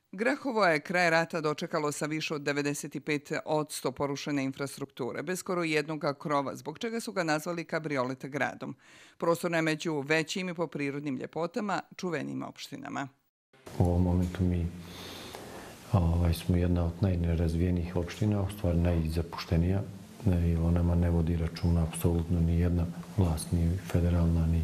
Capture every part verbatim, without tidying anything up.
Grahovo je kraj rata dočekalo sa više od devedeset pet posto porušene infrastrukture, bez skoro jednog krova, zbog čega su ga nazvali kabriolet gradom. Prostor je među većim i po prirodnim ljepotama čuvenim opštinama. U ovom momentu mi ovaj, smo jedna od najnerazvijenijih opština, u stvari najzapuštenija, jer o nama ne vodi računa apsolutno ni jedna vlast, ni federalna, ni,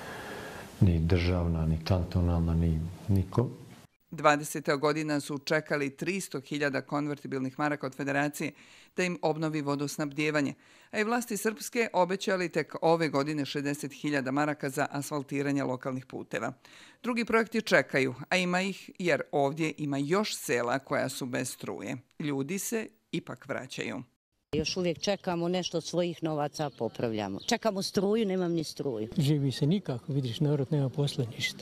ni državna, ni kantonalna, ni niko. dvadeset godina su čekali tristo hiljada konvertibilnih maraka od federacije da im obnovi vodosnabdjevanje, a i vlasti srpske obećali tek ove godine šezdeset hiljada maraka za asfaltiranje lokalnih puteva. Drugi projekti čekaju, a ima ih jer ovdje ima još sela koja su bez struje. Ljudi se ipak vraćaju. Još uvijek čekamo nešto od svojih novaca, popravljamo. Čekamo struju, nemam ni struju. Živi se nikako, vidiš, narod nema posla ništa.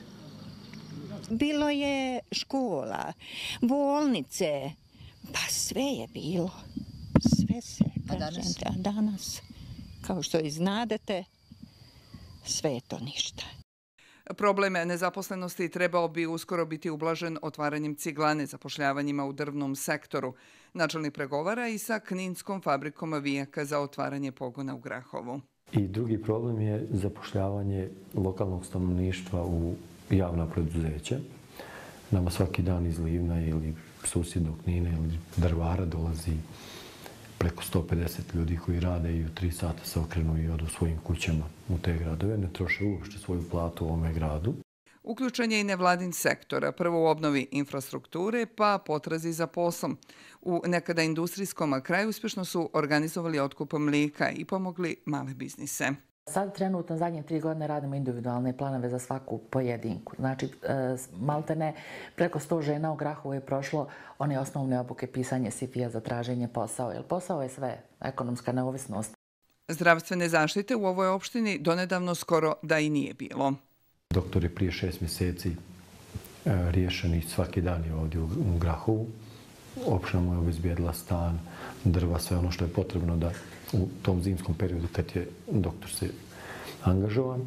Bilo je škola, bolnice, pa sve je bilo. Sve se, kažem, a danas, kao što i znadete, sve je to ništa. Problem nezaposlenosti trebao bi uskoro biti ublažen otvaranjem ciglane, zapošljavanjima u drvnom sektoru. Načelnik pregovara i sa Kninskom fabrikom vijaka za otvaranje pogona u Grahovu. I drugi problem je zapošljavanje lokalnog stanovništva u javna preduzeća. Nama svaki dan iz Livna ili susjednog Knina ili Drvara dolazi preko sto pedeset ljudi koji rade i u tri sata se okrenu i odu svojim kućama u te gradove. Ne troše uopšte svoju platu u ovome gradu. Uključen je i nevladin sektor, prvo u obnovi infrastrukture, pa potrazi za poslom. U nekada industrijskom kraju uspješno su organizovali otkup mlijeka i pomogli male biznise. Sad trenutno zadnje tri godine radimo individualne planove za svaku pojedinku. Znači, maltene preko sto žena u Grahovu je prošlo one osnovne obuke pisanje S I F I-a za traženje posao. Jer posao je sve, ekonomska neovisnost. Zdravstvene zaštite u ovoj opštini donedavno skoro da i nije bilo. Doktor je prije šest mjeseci riješeni svaki dan je ovdje u Grahovu. Opština mu je obezbijedila stan, drva, sve ono što je potrebno da u tom zimskom periodu kad je doktor se angažovan.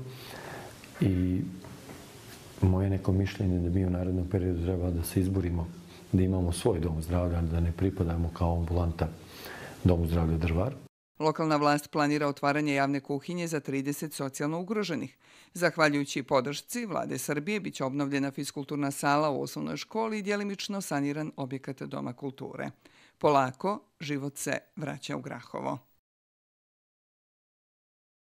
I moje neko mišljenje da mi u narednom periodu treba da se izborimo, da imamo svoj dom zdravlja, da ne pripadamo kao ambulanta domu zdravlja Drvar. Lokalna vlast planira otvaranje javne kuhinje za trideset socijalno ugroženih. Zahvaljujući podršci Vlade Srbije biće obnovljena fiskulturna sala u osnovnoj školi i djelimično saniran objekat Doma kulture. Polako život se vraća u Grahovo.